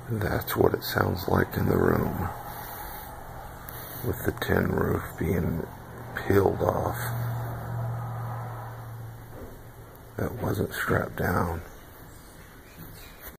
That's what it sounds like in the room, with the tin roof being peeled off. That wasn't strapped down.